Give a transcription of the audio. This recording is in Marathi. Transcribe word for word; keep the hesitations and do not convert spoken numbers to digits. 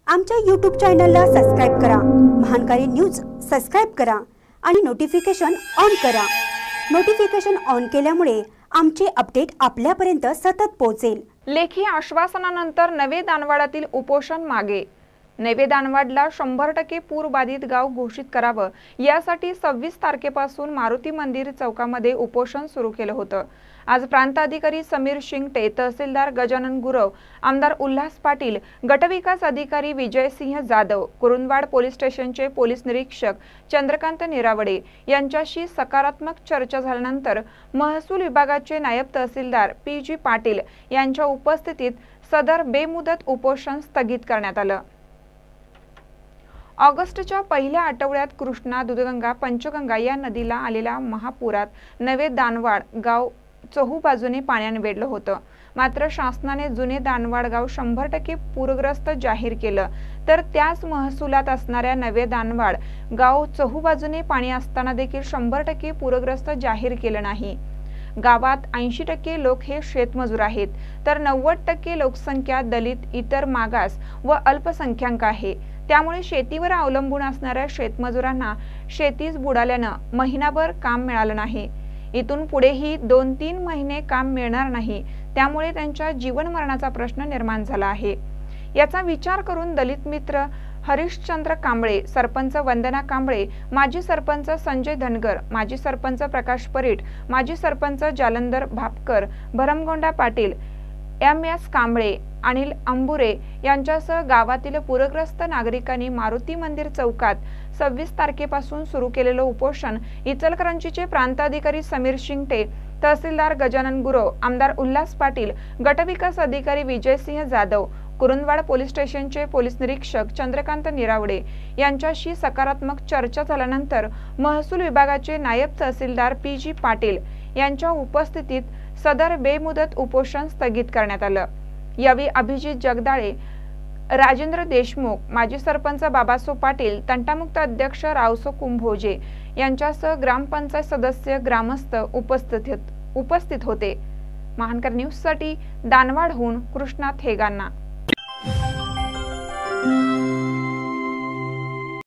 आमच्या यूट्यूब चॅनलला सबस्क्राइब करा, महानकारी न्यूज सबस्क्राइब करा आणि नोटिफिकेशन ऑन करा। नोटिफिकेशन ऑन केल्यामुळे आमचे अपडेट आपल्यापर्यंत सतत पोहोचेल। लेखी आश्वासनानंतर नवे दानवाडातील उपोषण मागे। नवे दानवाडला शंभर टक्के पूर बाधित गाव घोषित करावं यासाठी सव्वीस तारखेपासून मारुती मंदिर चौकामध्ये उपोषण सुरू केलं होतं। आज प्रांत अधिकारी समीर शिंगटे, तहसीलदार गजानन गुरव, आमदार उल्हास पाटील, गटविकास अधिकारी विजयसिंह जाधव, कुरुंदवाड पोलीस स्टेशनचे पोलीस निरीक्षक चंद्रकांत निरावडे यांच्याशी सकारात्मक चर्चा झाल्यानंतर महसूल विभागाचे नायब तहसीलदार पी जी पाटील यांच्या उपस्थितीत सदर बेमुदत उपोषण स्थगित करण्यात आलं। ऑगस्टच्या पहिल्या आठवड्यात कृष्णा, दूधगंगा, पंचगंगा या नदीला आलेल्या महापुरात नवे दानवाड गाव चहू बाजूने पाण्याने वेढलं होतं। मात्र शासनाने जुने दानवाड गाव शंभर टक्के पूरग्रस्त जाहीर केलं, तर त्याच महसुलात असणाऱ्या नवे दानवाड गाव चहू बाजूने पाणी असताना देखील शंभर टक्के पूरग्रस्त जाहीर केलं नाही। गावात ऐंशी टक्के लोक हे शेतमजूर आहेत, तर नव्वद टक्के लोकसंख्या दलित, इतर मागास व अल्पसंख्याक आहे। त्यामुळे शेतीवर अवलंबून असणाऱ्या शेतमजुरांना शेतीच बुडाल्यानं महिनाभर काम मिळालं नाही। इथून पुढेही दोन तीन महिने काम मिळणार नाही, त्यामुळे त्यांच्या जीवन मरणाचा प्रश्न निर्माण झाला आहे। याचा विचार करून दलित मित्र हरिश्चंद्र कांबळे, सरपंच वंदना कांबळे, माजी सरपंच संजय धनगर, माजी सरपंच प्रकाश परीट, माजी सरपंच जालंधर भापकर, भरमगोंडा पाटील, एम एस कांबळे, अनिल अंबुरे यांच्यासह गावातील पूरग्रस्त नागरिकांनी मारुती मंदिर चौकात सव्वीस तारखेपासून सुरू केलेलं उपोषण इचलकरंजीचे प्रांत अधिकारी समीर शिंगटे, तहसीलदार गजानन गुरव, आमदार उल्हास पाटील, गटविकास अधिकारी विजयसिंह जाधव, कुरुंदवाड पोलीस स्टेशनचे पोलीस निरीक्षक चंद्रकांत निरावडे यांच्याशी सकारात्मक चर्चा झाल्यानंतर महसूल विभागाचे नायब तहसीलदार पी जी पाटील यांच्या उपस्थितीत सदर बेमुदत उपोषण स्थगित करण्यात आलं। यावेळी अभिजित जगदाळे, राजेंद्र देशमुख, माजी सरपंच बाबासो पाटील, तंटामुक्त अध्यक्ष रावसो कुंभोजे यांच्यासह ग्रामपंचायत सदस्य, ग्रामस्थ उपस्थित उपस्थित होते। महानकर न्यूज साठी दानवाडहून कृष्णा थेगांना।